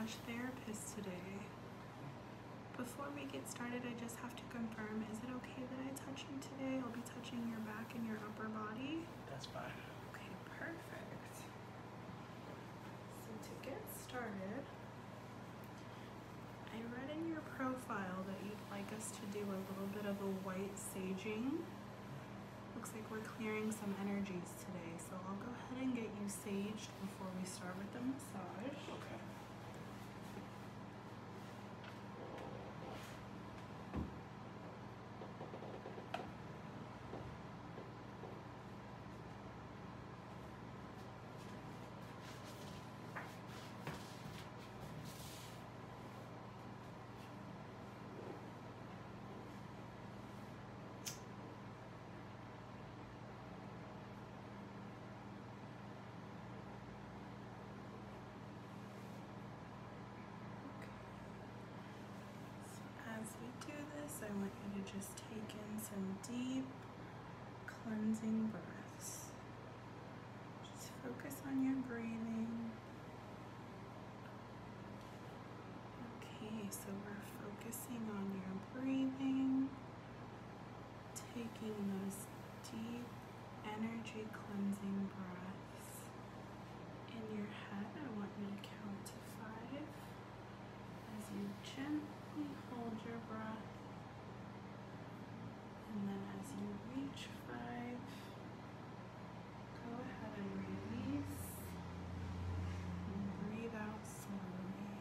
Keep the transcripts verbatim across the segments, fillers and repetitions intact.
massage therapist today. Before we get started, I just have to confirm, is it okay that I touch you today? I'll be touching your back and your upper body. That's fine. Okay, perfect. So to get started, I read in your profile that you'd like us to do a little bit of a white saging. Looks like we're clearing some energies today, so I'll go ahead and get you saged before we start with the massage. Okay. As we do this, I want you to just take in some deep cleansing breaths. Just focus on your breathing. Okay, so we're focusing on your breathing, taking those deep energy cleansing breaths. In your head, I want you to count to five as you gently hold your breath, and then as you reach five, go ahead and release and breathe out slowly.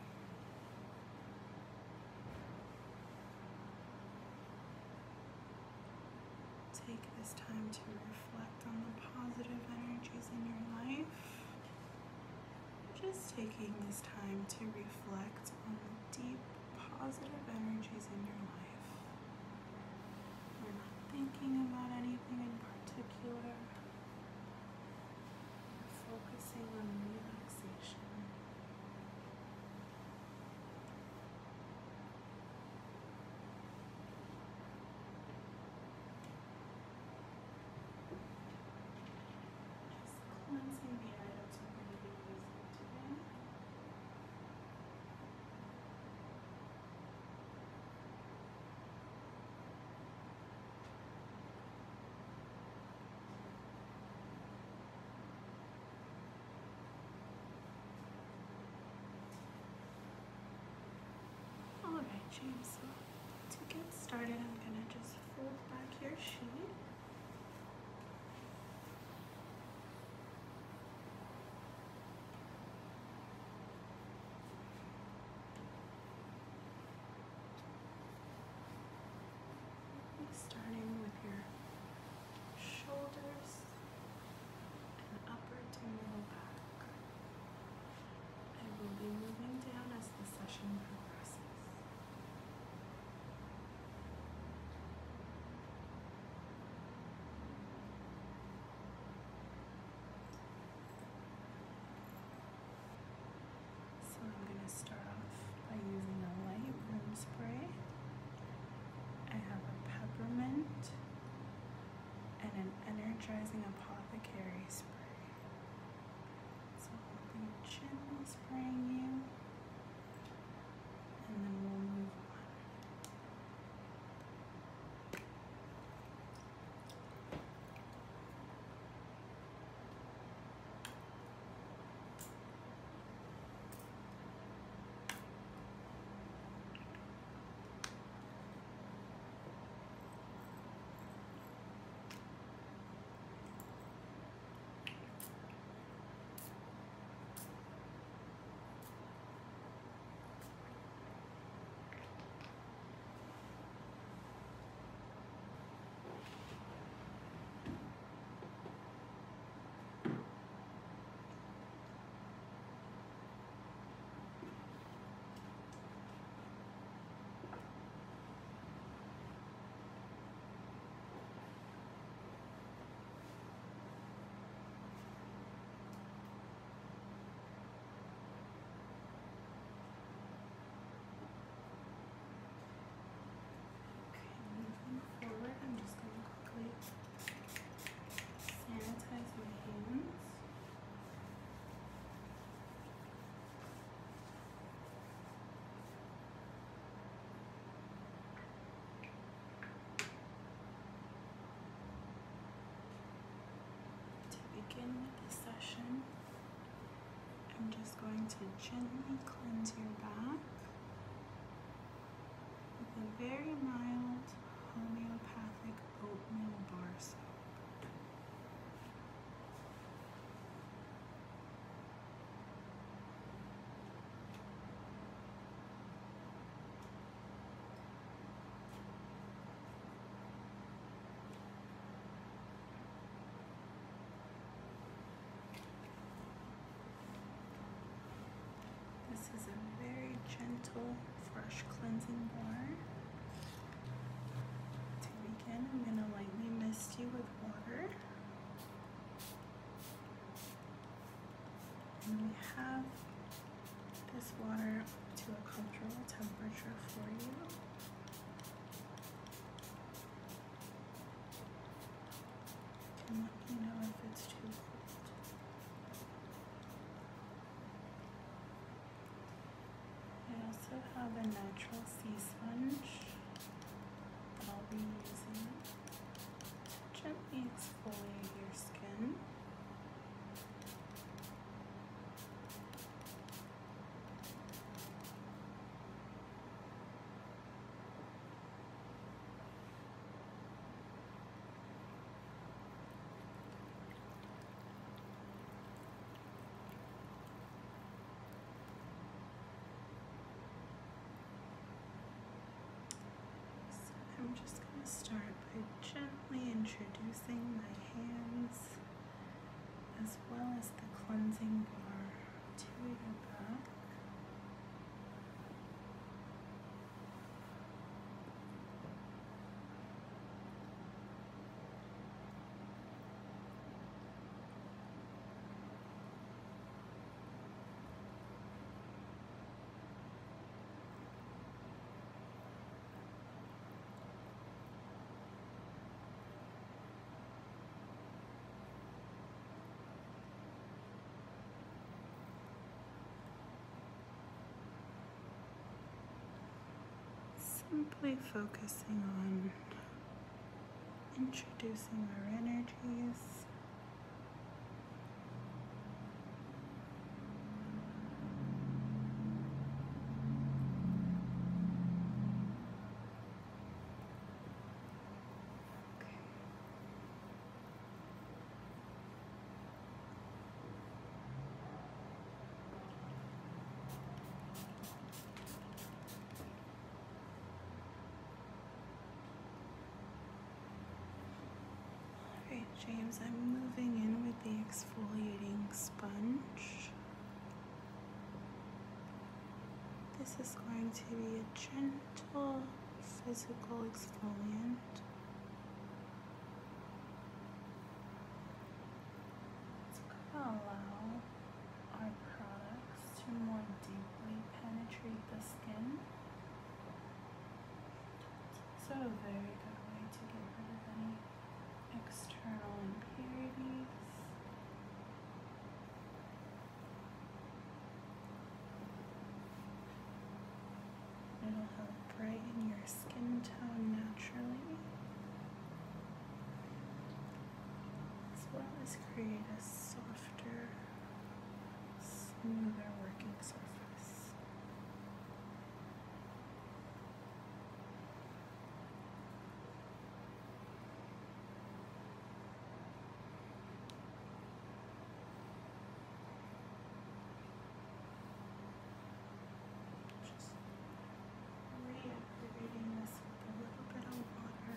Take this time to reflect on the positive energies in your life. Just taking this time to reflect on the deep positive energies in your life. We're not thinking about anything in particular. We're focusing on relaxation. Just cleansing the items we're going to be using today. Alright, James, so to get started, I'm going to just fold back your sheet. Starting with your shoulders and upper to middle back. I will be moving down as the session progresses. to gently cleanse your back with a very mild homeopathic oatmeal bar soap. This is a very gentle, fresh cleansing bar. To begin, I'm going to lightly mist you with water. And we have this water to a comfortable temperature for you. You can let me know if it's too cold. I also have a natural sea sponge that I'll be using to gently exfoliate your skin. I'm just going to start by gently introducing my hands as well as the cleansing bar to your back. Simply focusing on introducing our energies. Okay. Alright, James, I'm moving in with the exfoliating sponge. This is going to be a gentle physical exfoliant. It's going to allow our products to more deeply penetrate the skin. It's also a very good way to get rid of any external impurities. It'll help brighten your skin tone naturally, as well as create a softer, smoother working surface. Just reactivating this with a little bit of water.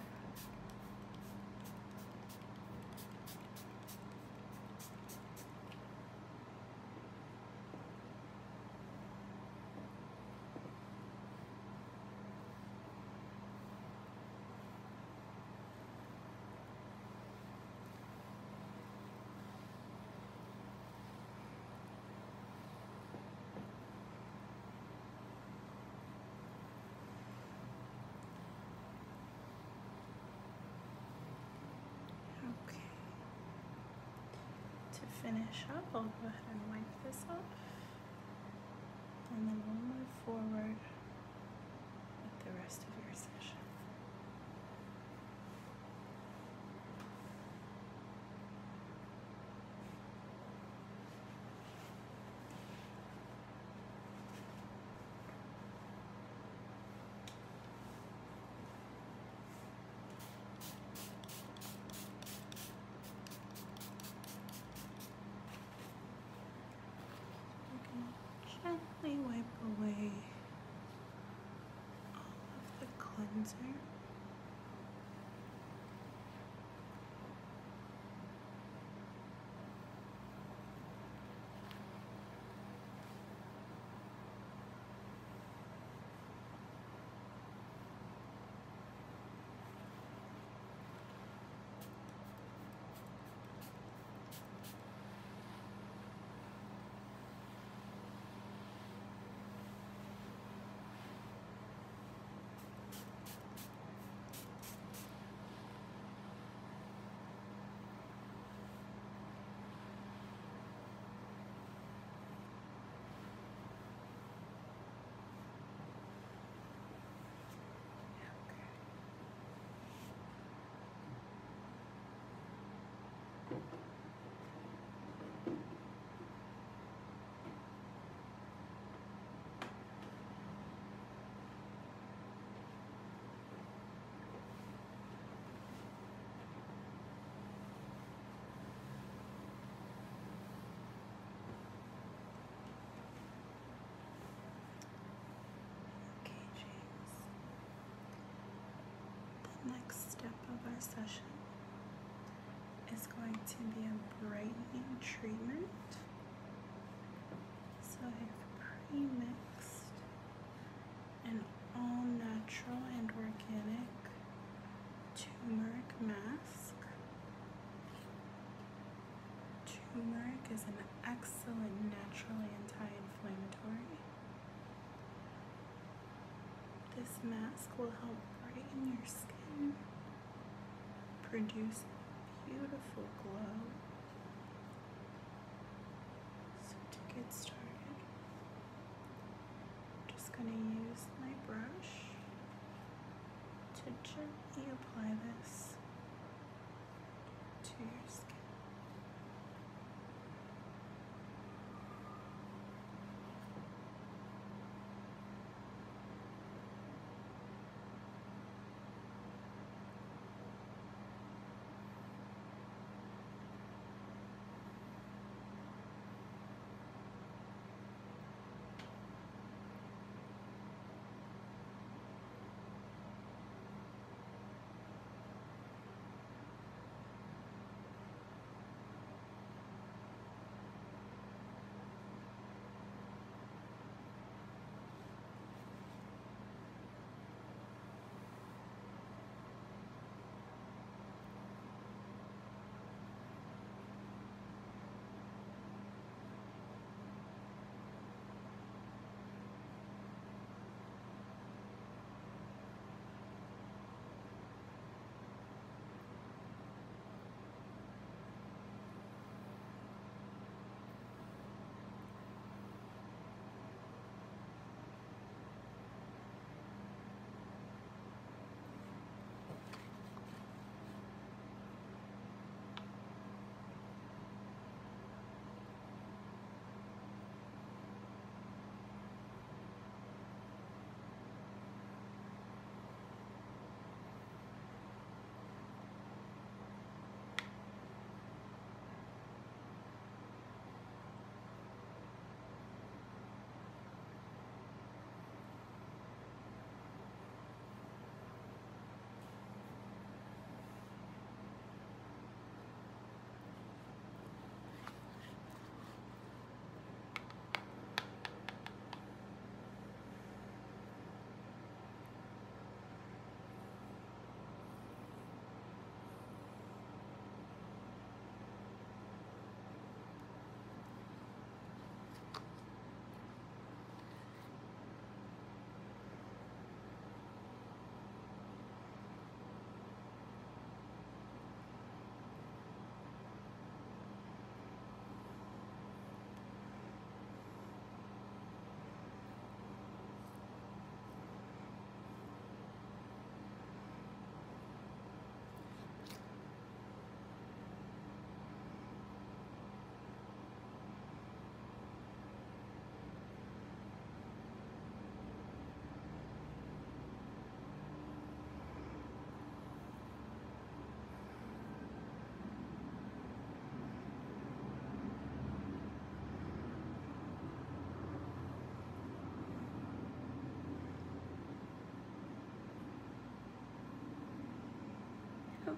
Okay. To finish up, I'll go ahead and wipe this off, and then we'll move forward with the rest of your session. gently wipe away all of the cleanser. Next step of our session is going to be a brightening treatment. So I've pre-mixed an all-natural and organic turmeric mask. Turmeric is an excellent natural anti-inflammatory. This mask will help brighten your skin, produce a beautiful glow. So to get started, I'm just going to use my brush to gently apply this to your skin.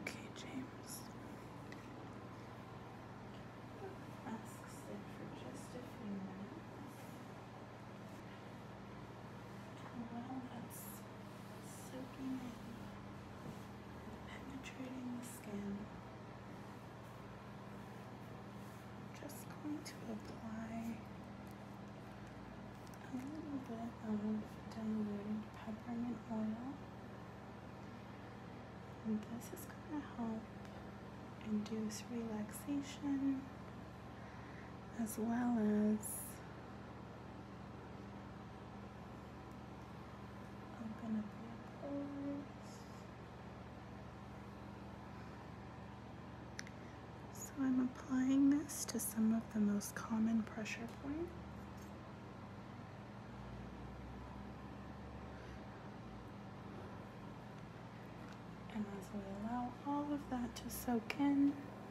Okay, James. Mask sit for just a few minutes. While that's soaking in, penetrating the skin, just going to apply a little bit of diluted peppermint oil. And this is going to help induce relaxation as well as open up your pores. So I'm applying this to some of the most common pressure points. And as we allow all of that to soak in,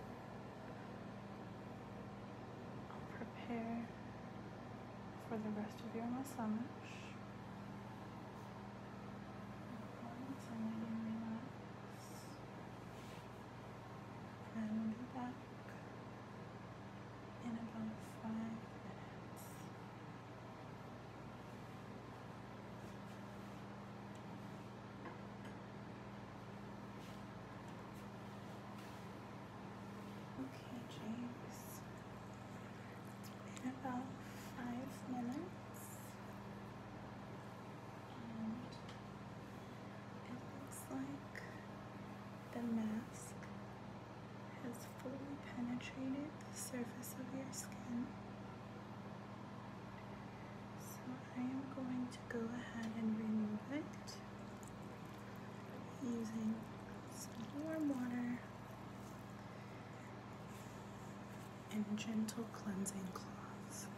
I'll prepare for the rest of your massage. So when you relax, and we'll be back in about five minutes. Okay, James. In about five minutes, and it looks like the mask has fully penetrated the surface of your skin. So I am going to go ahead and remove it using some warm water and gentle cleansing cloths.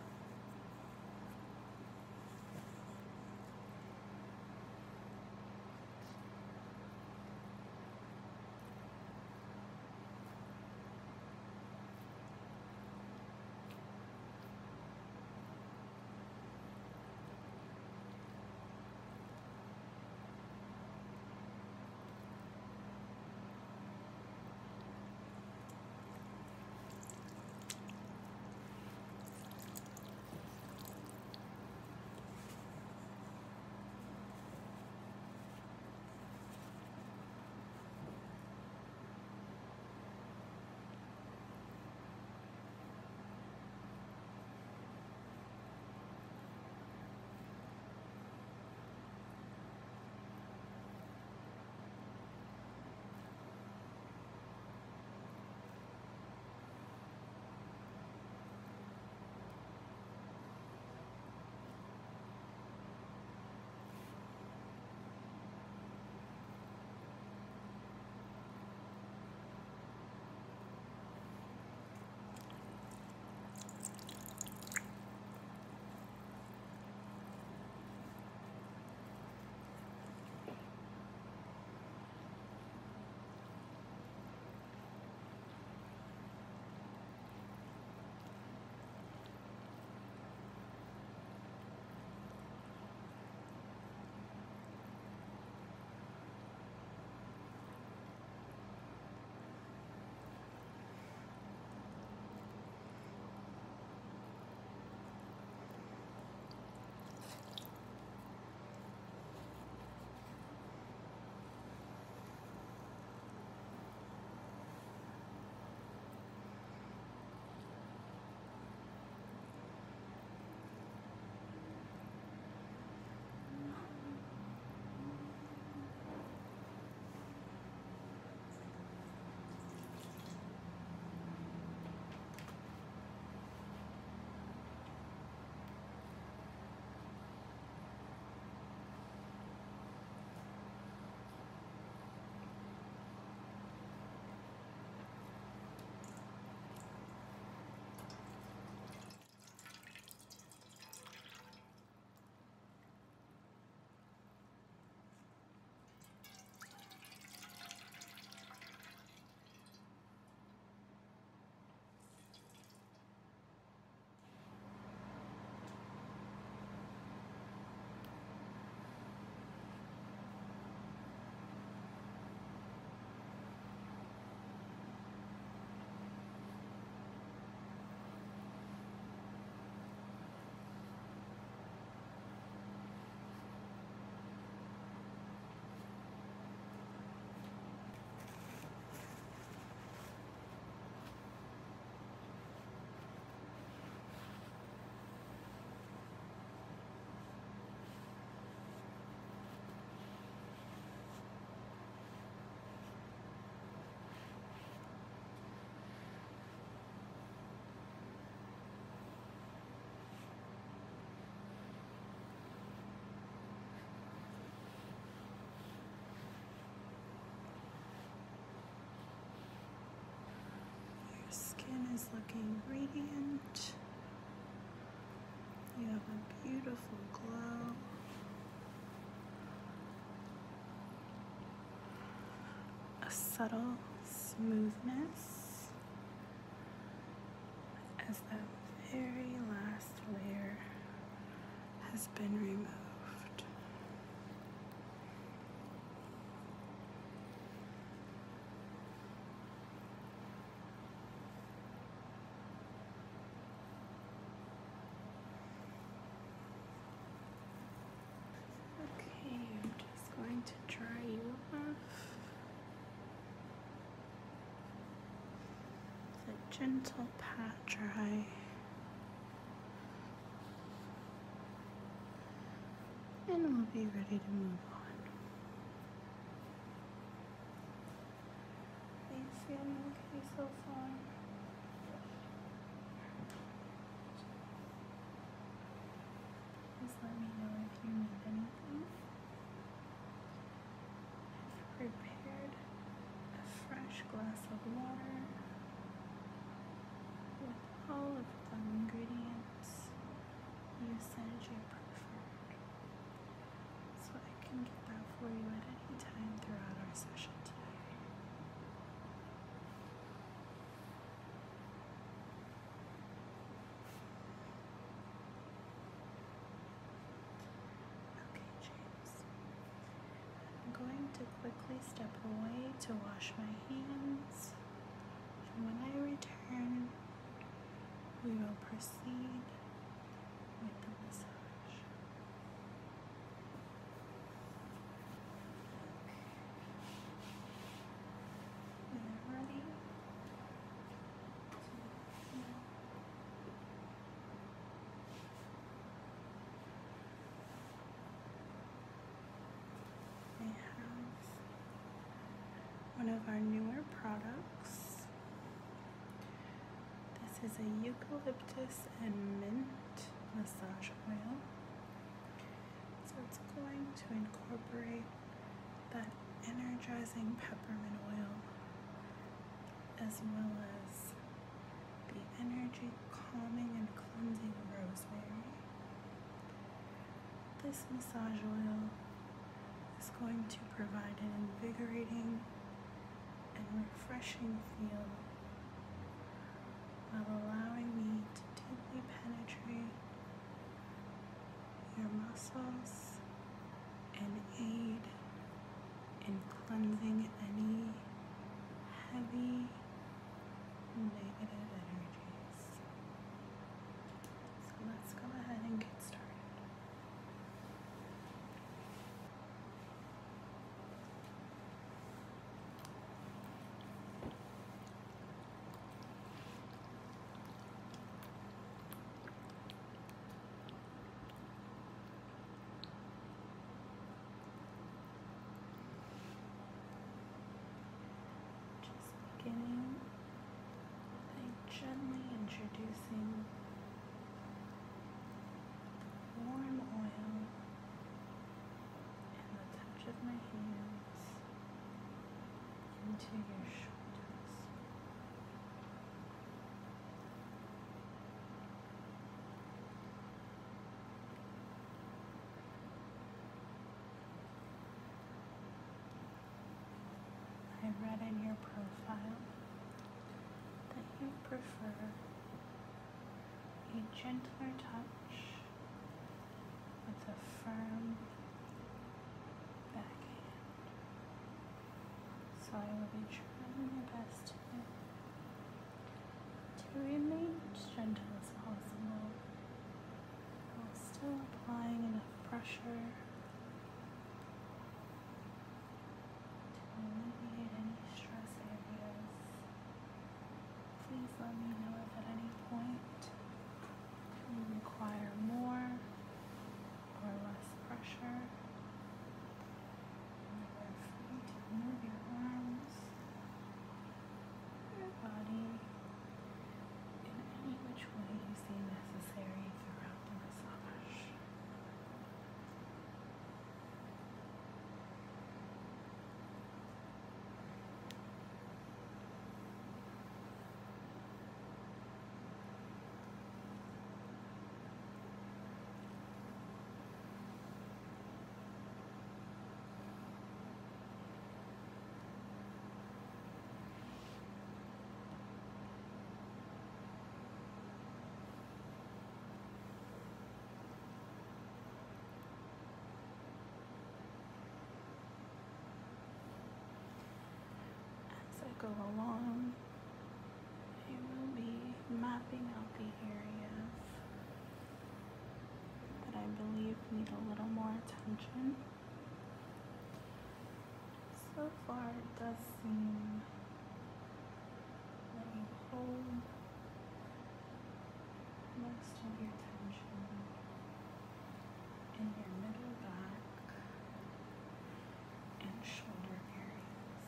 looking radiant. You have a beautiful glow. A subtle smoothness as that very last layer has been removed. Okay, I'm just going to dry you off. It's a gentle pat dry. And we'll be ready to move on. Are you feeling okay so far? Please let me know if you need anything. I've prepared a fresh glass of water with all of the ingredients you said you preferred. So I can get that for you at any time throughout our session today. Okay, James. I'm going to quickly step away to wash my hands. And when I return, we will proceed with the massage. Ready? I have one of our newer products. This is a eucalyptus and mint massage oil. So it's going to incorporate that energizing peppermint oil as well as the energy calming and cleansing rosemary. This massage oil is going to provide an invigorating and refreshing feel while allowing me to deeply penetrate your muscles and aid in cleansing any heavy negative energies. So let's go ahead and get started. Just beginning by gently introducing the warm oil and the touch of my hands into your shoulders. I read in your profile that you prefer a gentler touch with a firm backhand. So I will be trying my best to, to remain as gentle as possible while still applying enough pressure to alleviate any stress areas. Please let me know if at any point you require more or less pressure. And you are free to move your arms, your body in any which way you see necessary throughout the massage. go along, I will be mapping out the areas that I believe need a little more attention. So far, it does seem that you hold most of your tension in your middle back and shoulder areas.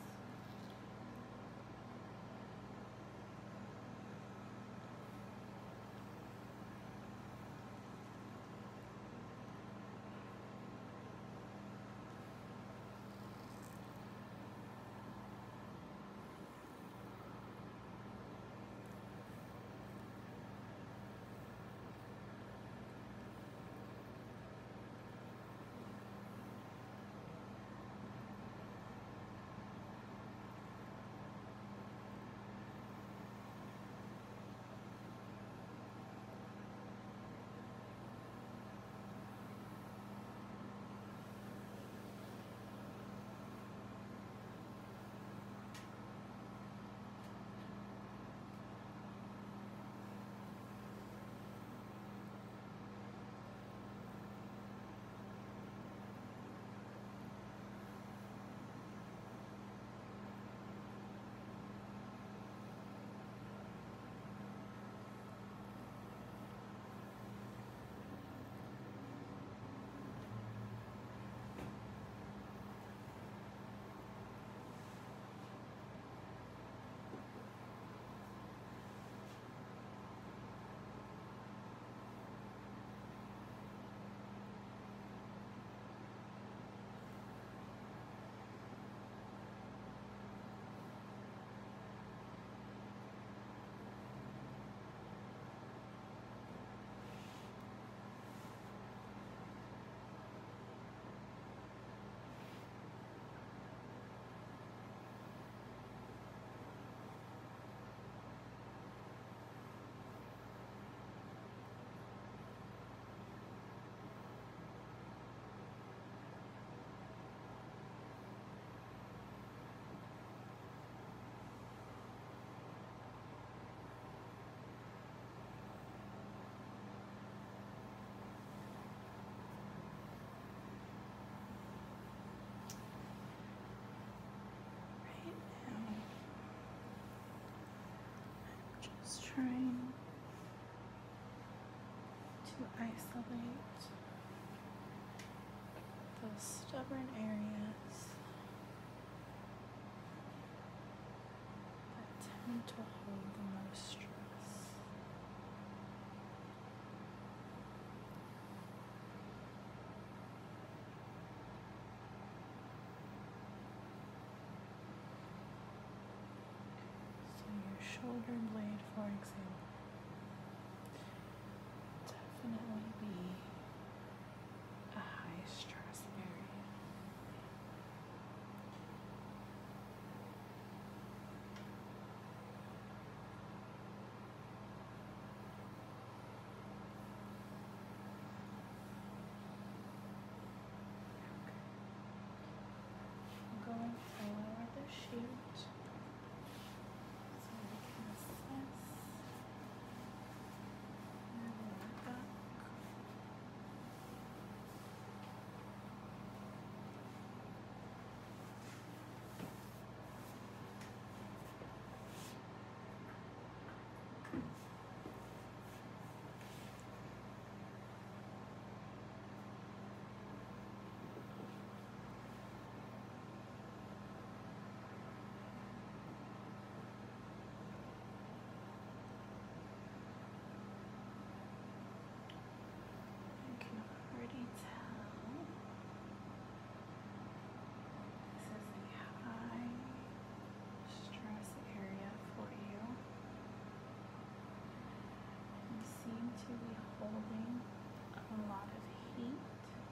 Trying to isolate those stubborn areas that tend to hold the most stress. So your shoulder blade, for example, definitely be a high stress area. I'm going to lower the sheet so we can assess your lower back. You can already tell this is a high stress area for you. You seem to be holding a lot of heat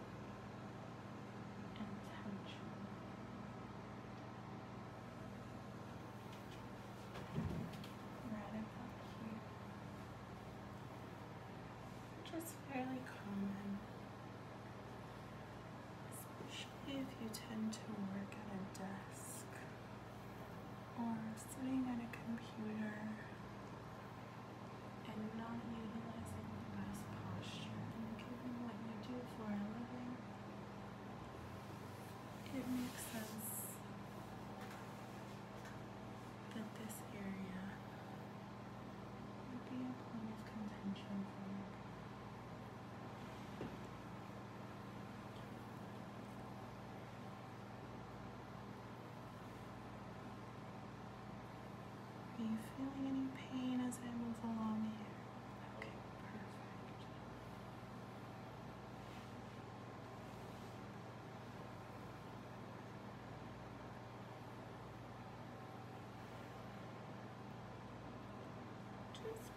and tension. Right about here. Which is fairly common, especially if you tend to work at a desk or sit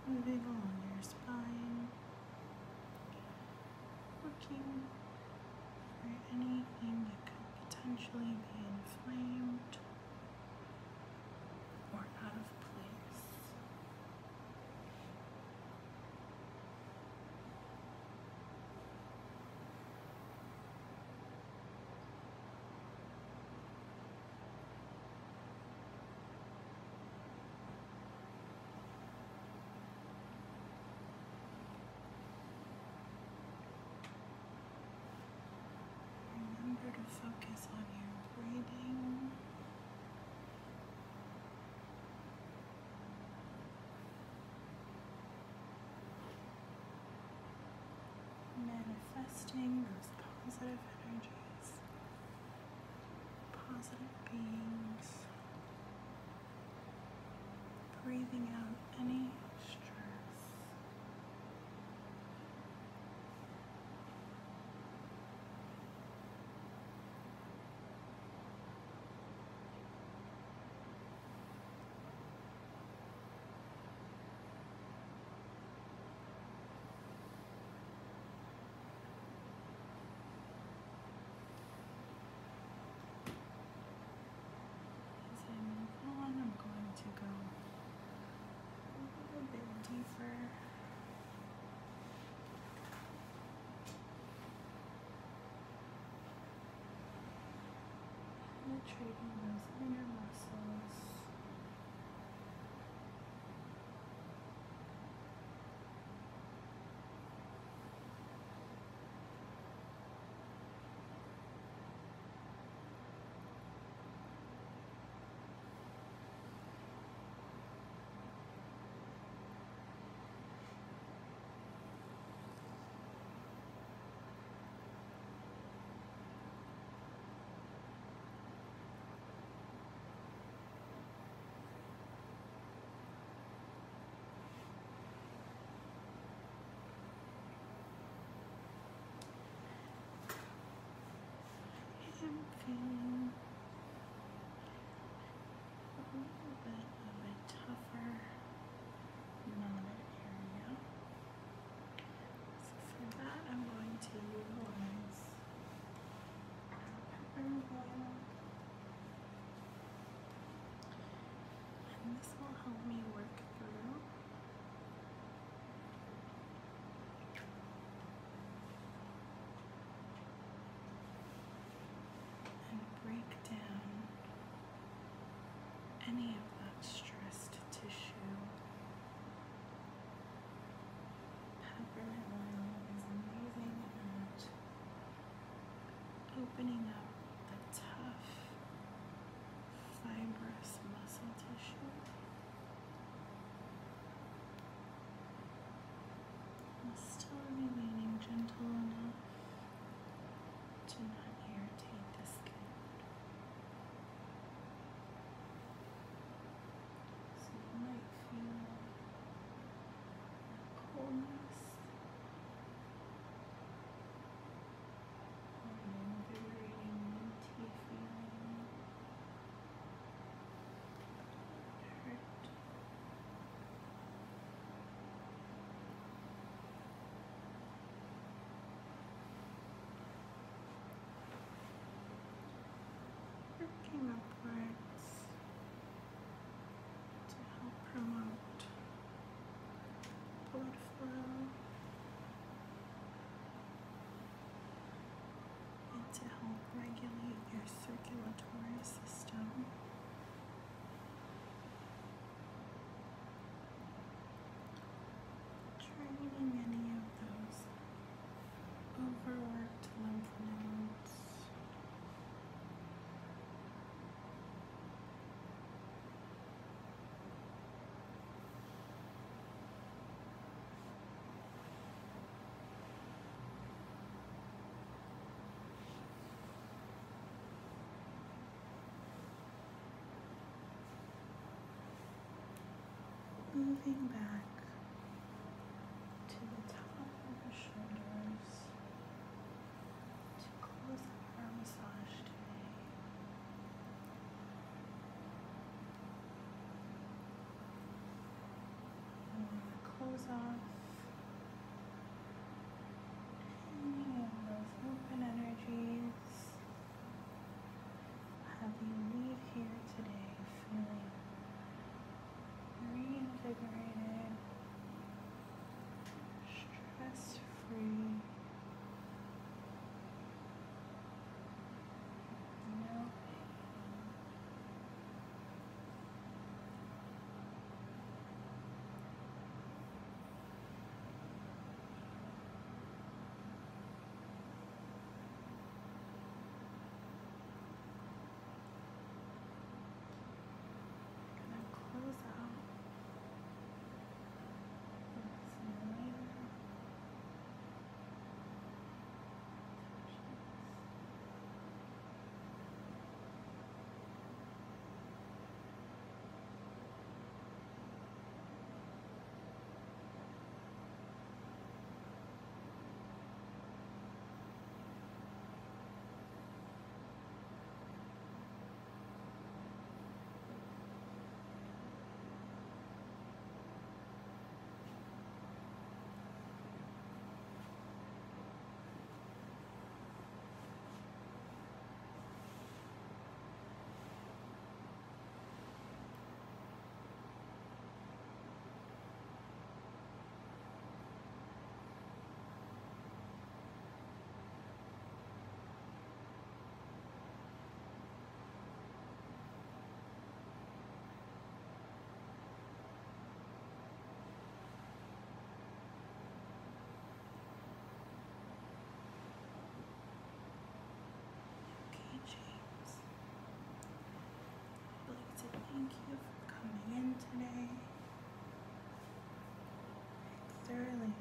moving along your spine, looking for anything that could potentially be inflamed or out of place. Remember to focus on your breathing. Manifesting those positive energies, positive beings, breathing out any stress. As I move on, I'm going to go a little bit deeper. Penetrating those inner muscles. I'm feeling a little bit of a tougher knotted area. So for that, I'm going to utilize pepper oil, and this will help me work through and break down any of that stressed tissue. Peppermint oil is amazing at opening up the tough, fibrous muscle tissue, while still remaining gentle enough to not irritate the skin. So you might feel coldness or an invigorating minty feeling, hurt. Working upwards to help promote blood flow and to help regulate your circulatory system. Draining any of those overworked lymph nodes. Moving back to the top of the shoulders to close up our massage today. I want to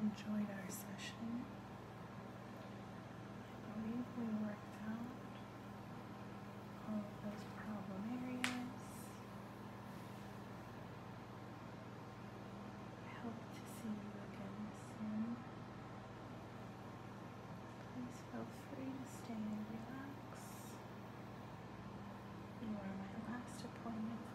enjoyed our session. I believe we worked out all of those problem areas. I hope to see you again soon. Please feel free to stay and relax. You are my last appointment